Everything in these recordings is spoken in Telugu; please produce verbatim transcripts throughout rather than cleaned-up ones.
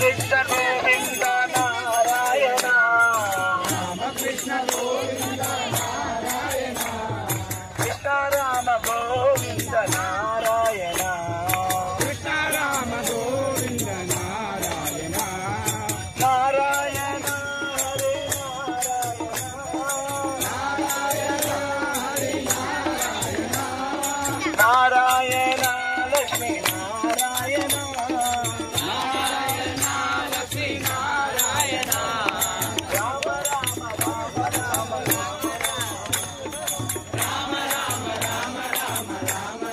Krishna Govinda Narayana Rama Krishna Govinda Narayana Krishna Rama Govinda Narayana Krishna Rama Govinda Narayana Narayana Hare Narayana Narayana Hare Narayana Narayana Lakshmi Narayana Narayana Lakshmi Narayana Rama Rama Rama Rama Rama Rama Rama Rama Rama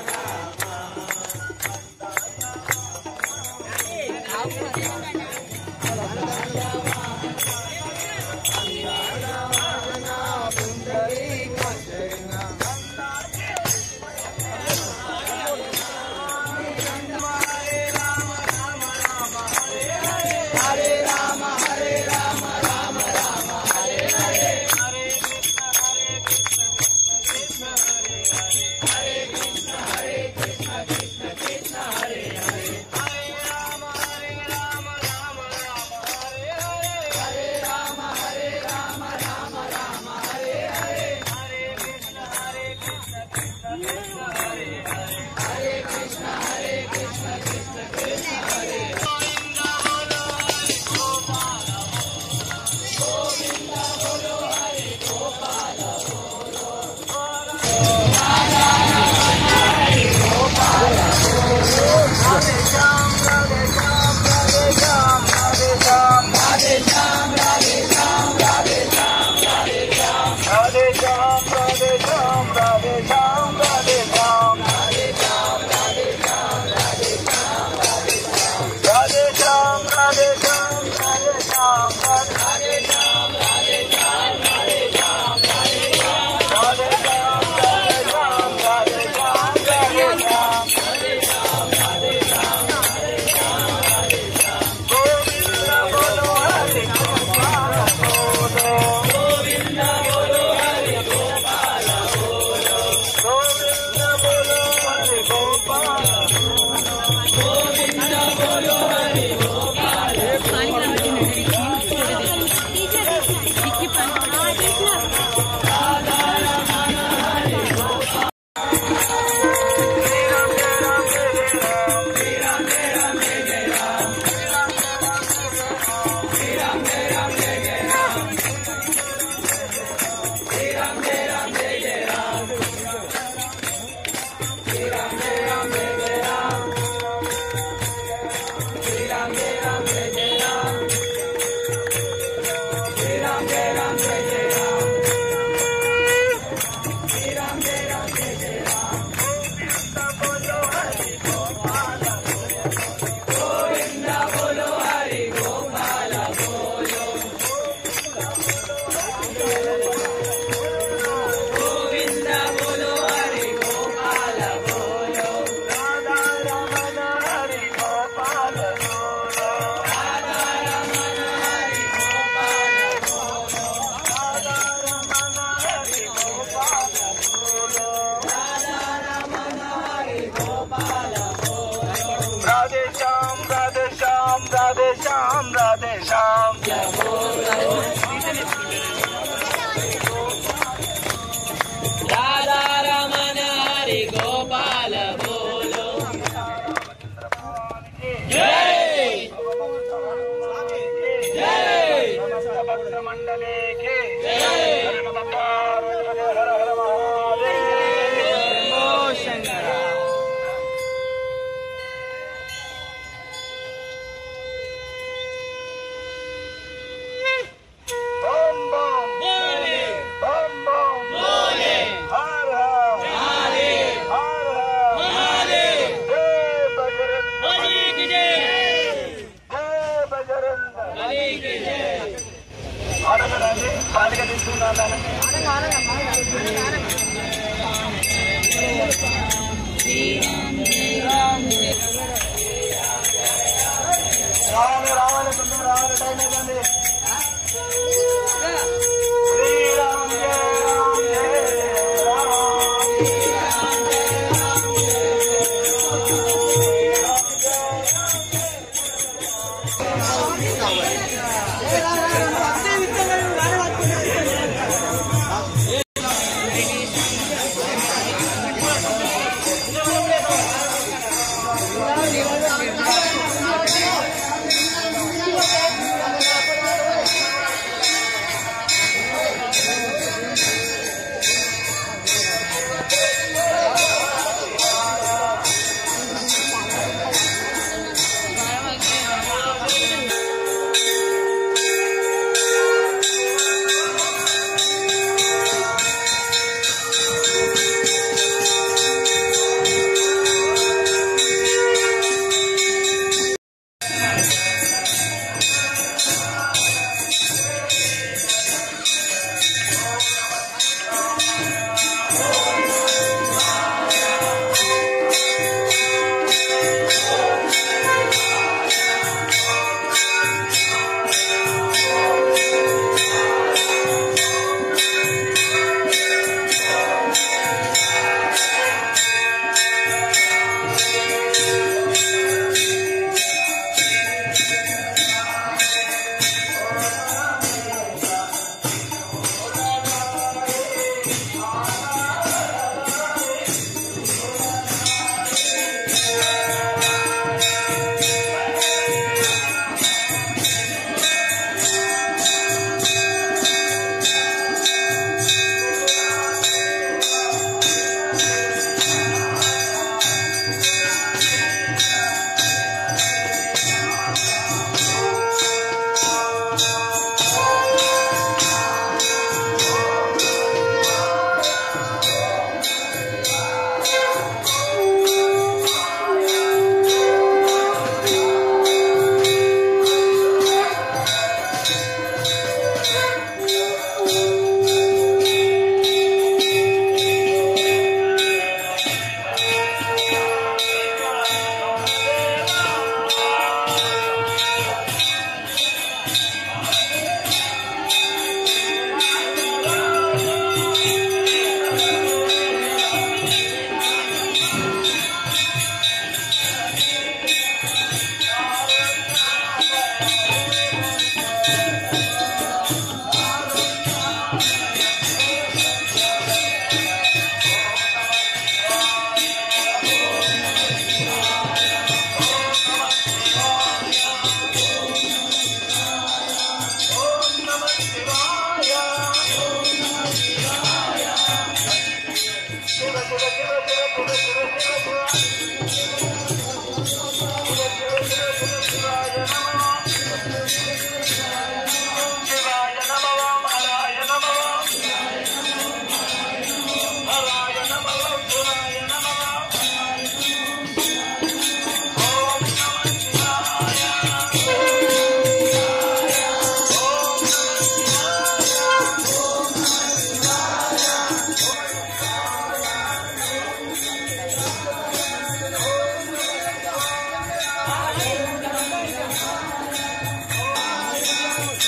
Thank you.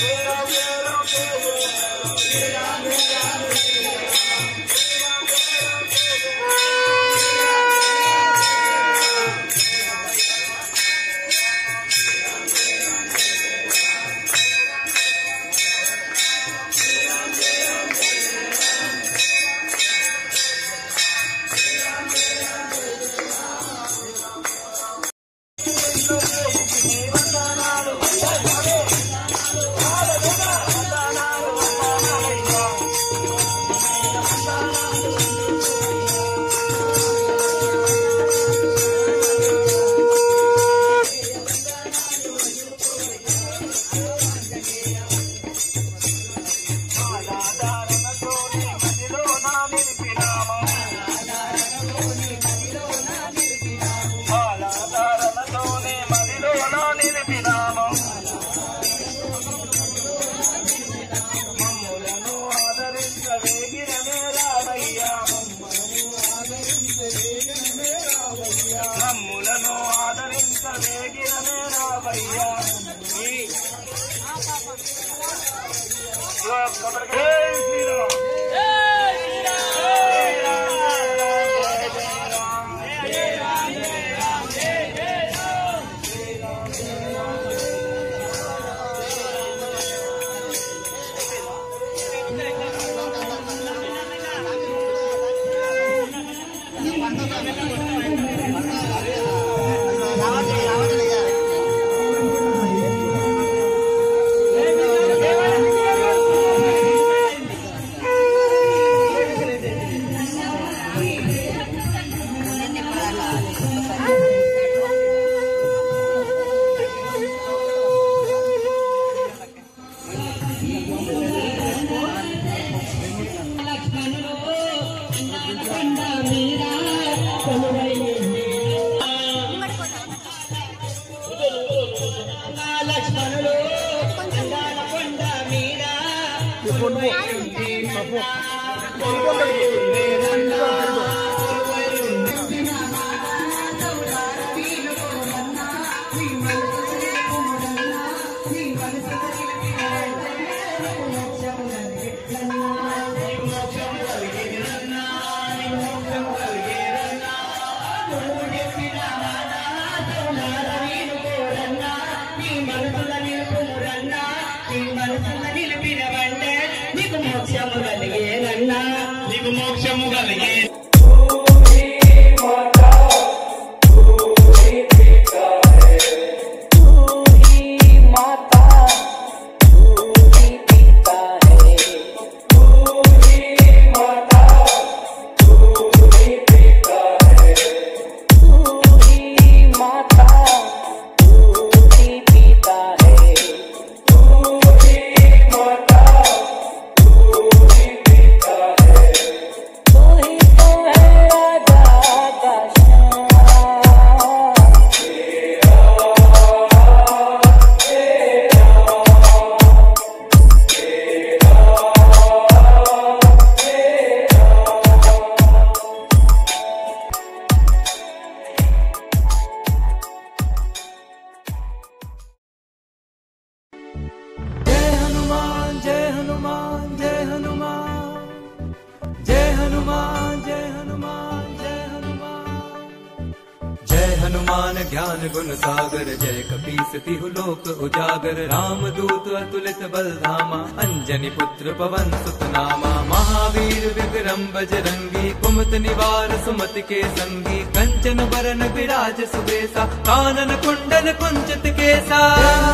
हनुमान ज्ञान गुण सागर जय कपीस तिहु लोक उजागर राम दूत अतुलित बल धामा अंजनी पुत्र पवन सुत नामा महावीर विक्रम बजरंगी कुमत निवार सुमति के संगी कंचन बरन विराज सुबेसा कानन कुंडल कुंचित केसा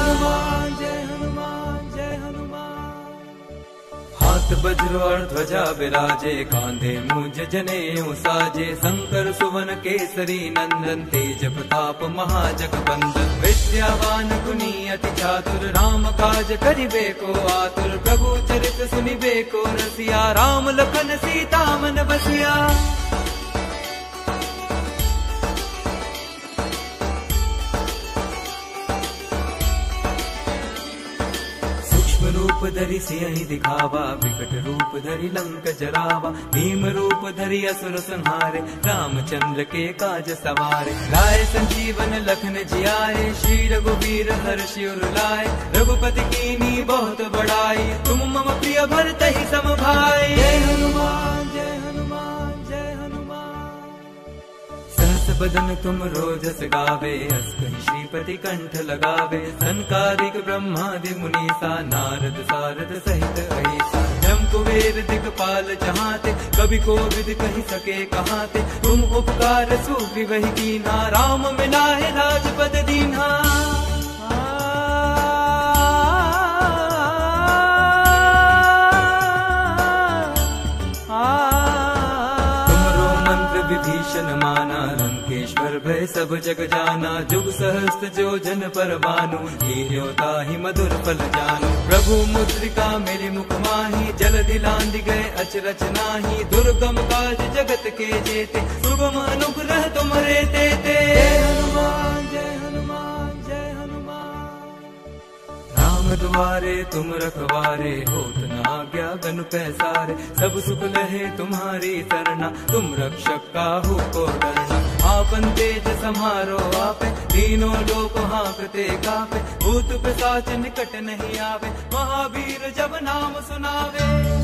हाथ वज्र और ध्वजा विराजे कांधे मूंज जनेऊ साजे शंकर सुवन केसरी नंदन तेज प्रताप महाजगबंदन विद्यावान गुणी अति चातुर राम काज करिबे को आतुर प्रभु चरित सुनिबे को रसिया राम लखन सीता मन बसिया। रूप रूप धरि सिंह दिखावा, विकट रूप धरि लंक जरावा। भीम रूप धरि असुर संहारे, रामचंद्र के काज सवारे। लाए संजीवन लखन जियाए, श्री रघुवीर हर्षि उर लाए। रघुपति कीनी बहुत बड़ाई, तुम मम प्रिय भरतहि सम भाई। जय हनुमान जय हनुमान जय हनुमान। सहस बदन तुम रोजस गावे, अस कहि श्रीपति कंठ लगावे। सनकादिक ब्रह्मादि मुनीसा, नारद सारद सहित अहिसा। ब्रह्म कुबेर दिक्पाल जहाते, कवि कोविद कहि सके कहाते। तुम उपकार सुग्रीव कीन्हा, राम मिलाए राजपद दीन्हा। विभीषण माना, लंकेश्वर भय सब जग जाना। जुग सहस्त्र जो जन पर भानु, लील्यो ताहि मधुर फल जानु। प्रभु मुद्रिका मेरे मुख माही, जलधि लांघि गए अचरज नाहि। दुर्गम काज जगत के जेते, सुगम अनुग्रह तुम्हारे तेते। जय हनुमान जय हनुमान जय हनुमान। राम द्वारे तुम रखवारे, होत न आज्ञा गनु पैसारे। सब सुख लहे तुम्हारी सरना, तुम रक्षक काहू को डरना। आपन तेज समारो आपे, तीनों लोक हाँकते कापे। भूत पिशाच निकट नहीं आवे, महावीर जब नाम सुनावे।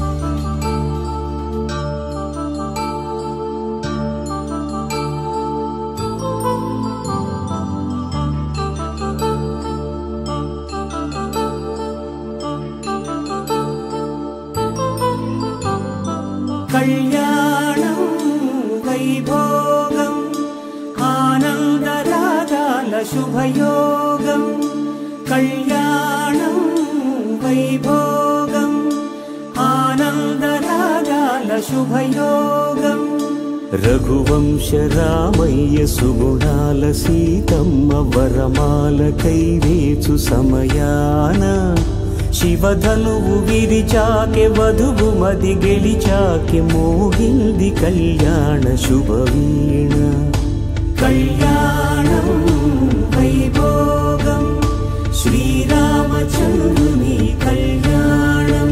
कल्याणं वैभोगं, आनन्दराजाल शुभयोगं। कल्याणं वैभोगं, आनन्दराजाल शुभयोगं। रघुवंश रामయ్య సుగుణాల సీతమ్మ వరమాల కైవేచు సమయాన। శివధనువు విరిచాకె వధువు మది గెలిచాకె, మోగింది కళ్యాణ శుభవీణ। కళ్యాణం వైభోగం, శ్రీరామచంద్రుని కళ్యాణం।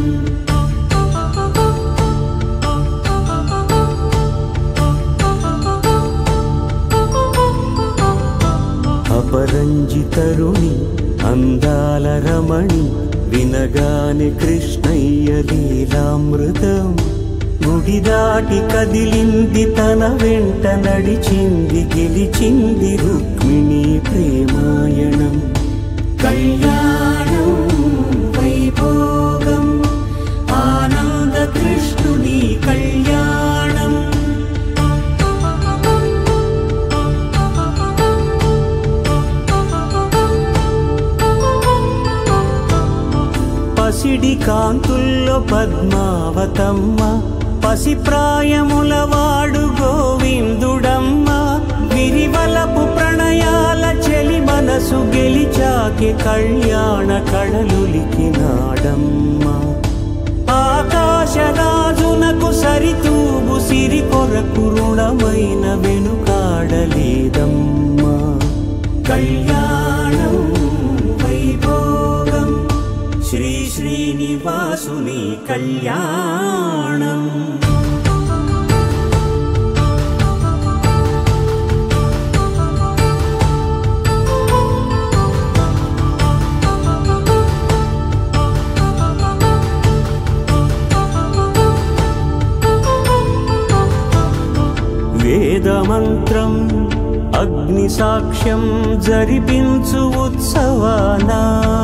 అపరంజి తరుణి అందాల రమణి, వినగాని కృష్ణయ్య లీలామృతం। గుడి దాటి కదిలింది తన వెంట నడిచింది, గెలిచింది రుక్మిణి ప్రేమాయణం। కళ్యాణం వైభోగం, ఆనంద కృష్ణుని కళ్యాణం। పసిడి కాంతుల్లో పద్మావతమ్మ, పసి ప్రాయముల వాడు గోవిందుడమ్మ। విరివలపు ప్రణయాల చెలి మనసు గెలిచాకే, కళ్యాణ కళలులికినాడమ్మ। ఆకాశరాజునకు సరితూగు సిరి కొరకు రుణమైన వెనుకాడలేదమ్మ। కళ్యాణం వైభోగం, శ్రీ శ్రీనివాసుని కళ్యాణం। వేదమంత్రం అగ్ని సాక్ష్యం జరిపించు ఉత్సవానా।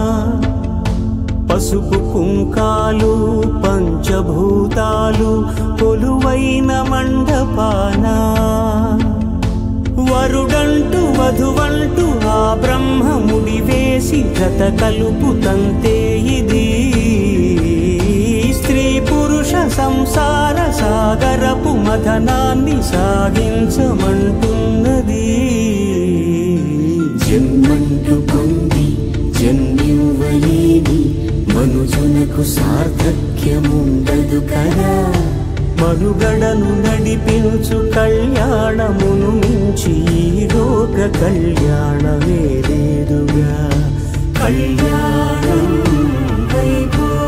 పసుపు కుంకాలు పంచభూతాలు కొలువైన మండపాన। వరుడంటూ వధువంటూ ఆ బ్రహ్మముడి వేసి జత కలుపుతంతే ఇది। స్త్రీ పురుష సంసార సాగరపు మథనాన్ని సాగించమంటున్నది। జన్మంటూ పొంది జన్మివ్వలేని మనుజునకు సార్థక్యముండదు కదా। మనుగడను నడిపించు కళ్యాణమును మించి ఈ లోక కళ్యాణమే లేదుగా। కళ్యాణం వైభోగం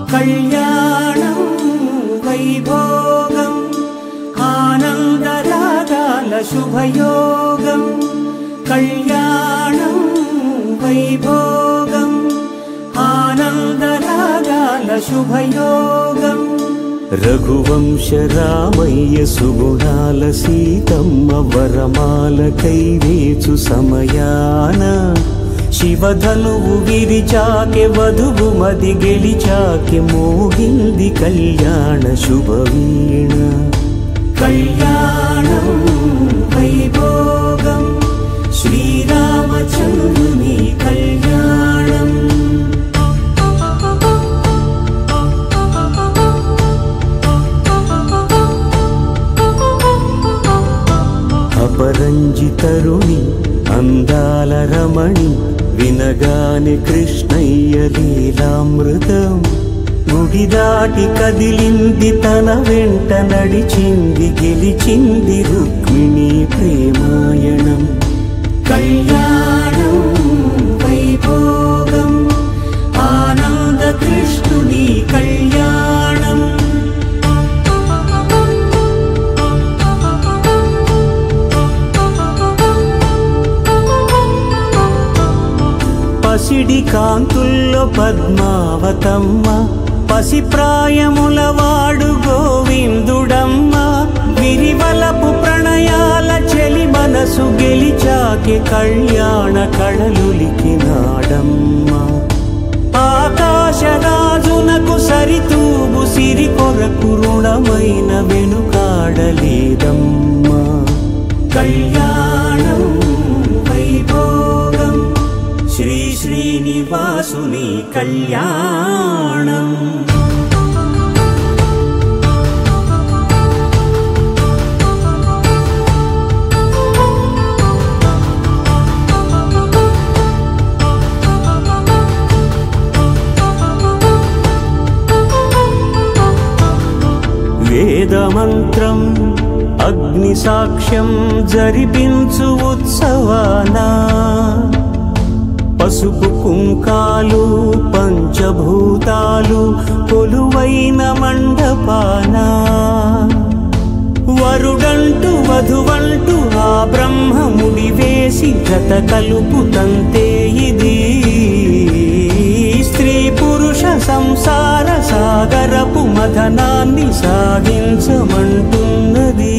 కళ్యాణం వైభోగం ఆనందరాగాల శుభయోగం కళ్యాణం వైభోగం ఆనందరాగాల శుభయోగం రఘువంశ రామయ్య సుగుణాల సీతమ్మ వరమాల కైవేచు సమయాన శివధనువు విరిచాకె వధువు మది గెలిచాకె మోగింది కళ్యాణ శుభవీణ కళ్యాణం వైభోగం శ్రీరామచంద్రుని కళ్యాణం అపరంజి తరుణి అందాల రమణి వినగాని కృష్ణయ్య లీలామృతం గుడి దాటి కదిలింది తన వెంట నడిచింది గెలిచింది రుక్మిణి ప్రేమాయణం కళ్యాణం వైభోగం ఆనంద కృష్ణుని కళ్యాణం పసిడి కాంతుల్లో పద్మావతమ్మ పసిప్రాయముల వాడు గోవిందుడమ్మ విరివలపు ప్రణయాల చెలి మనసు గెలిచాకె కళ్యాణ కళలులికినాడమ్మ ఆకాశరాజునకు సరితూబు సిరి కొరకు రుణమైన వెనుకాడలేదమ్మ కళ్యాణం వైభోగం శ్రీ శ్రీనివాసుని కళ్యాణం వేదమంత్రం అగ్ని సాక్ష్యం జరిపించు ఉత్సవానా పసుపు కుంకాలు పంచభూతాలు కొలువైన మండపాన వరుడంటూ వధువంటూ ఆ బ్రహ్మముడి వేసి జత కలుపుతంతే ఇది స్త్రీ పురుష సంసార సాగరపు మథనాన్ని సాగించమంటున్నది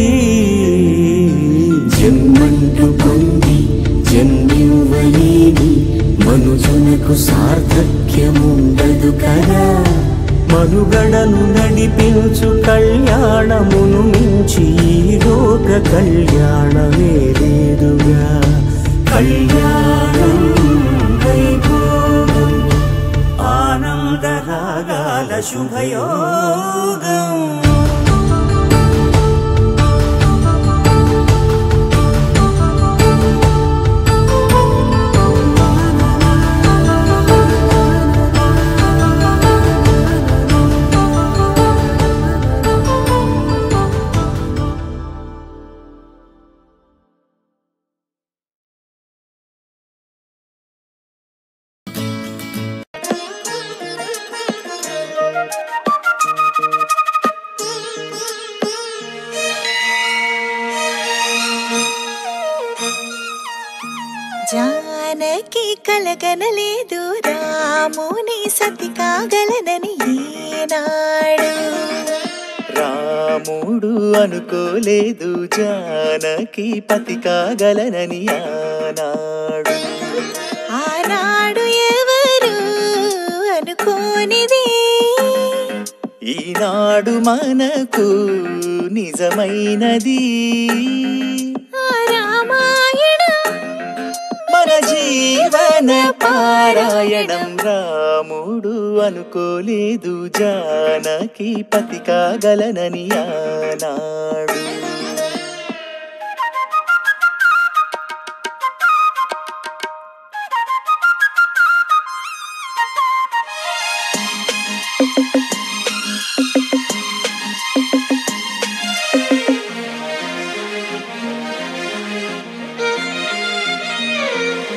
జన్మంటూ పొంది జన్మివ్వలేని మనుజునకు సార్థక్యముండదు కదా మనుగడను నడిపించు కళ్యాణమును మించి ఈ లోక కళ్యాణమే లేదుగా కళ్యాణం వైభోగం ఆనందరాగాల శుభయోగం జానకి కలగనలేదు రాముని సతి కాగలనని ఈనాడు రాముడు అనుకోలేదు జానకి పతి కాగలనని ఆనాడు ఆనాడు ఎవరు అనుకోనిది ఈనాడు మనకు నిజమైనది మన జీవన పారాయణం రాముడు అనుకోలేదు జానకి పతి కాగలనని ఆనాడు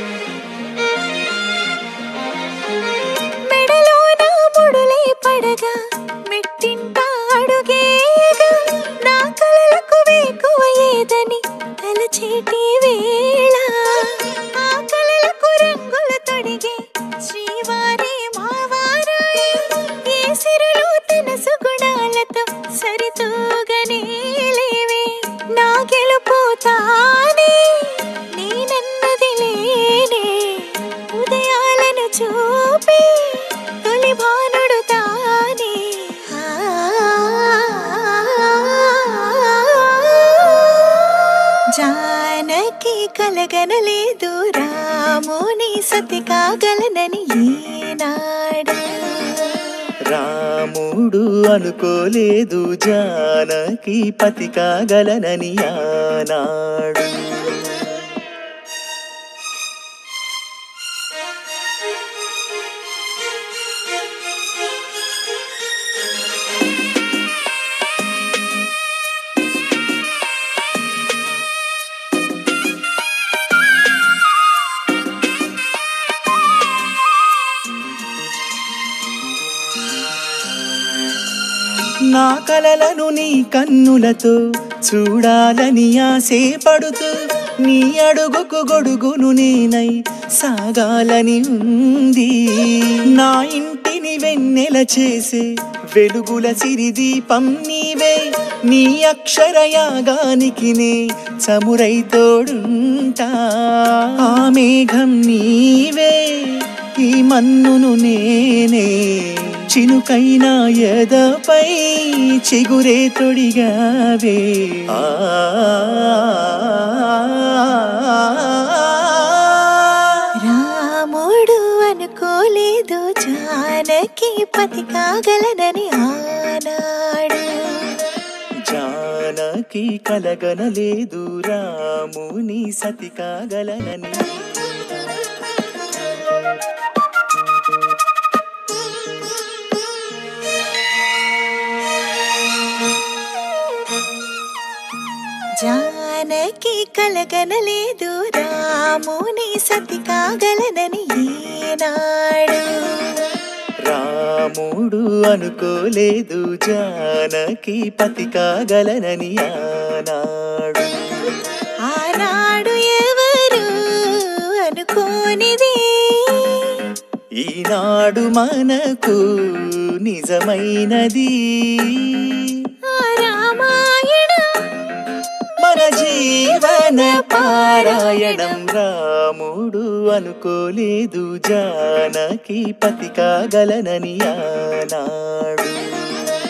పడగా కలగనలేదు రాముని సతి కాగలనని ఈనాడు. రాముడు అనుకోలేదు జానకి పతి కాగలనని ఆనాడు. నా కలలను నీ కన్నులతో చూడాలని ఆసే పడుతూ నీ అడుగుకు గొడుగును నేనై సాగాలని ఉంది. నా ఇంటిని వెన్నెల చేసే వెలుగుల సిరిదీపం నీవే. నీ అక్షరయాగానికి నే చమురై తోడుంటా. ఆ మేఘం నీవే, ఈ మన్నును నేనే. చినుకైనా ఎదపై చిగురే తొడిగావే. ఆ రాముడు అనుకోలేదు జానకి పతి కాగలనని ఆనాడు. జానకి కలగనలేదు రాముని సతి కాగలనని. జానకి కలగనలేదు రాముని సతి కాగలనని ఈనాడు. రాముడు అనుకోలేదు జానకి పతి కాగలనని ఆనాడు. ఆనాడు ఎవరు అనుకోనిది ఈనాడు మనకు నిజమైనది. మన జీవన పారాయణం. రాముడు అనుకోలేదు జానకి పతి కాగలనని ఆనాడు.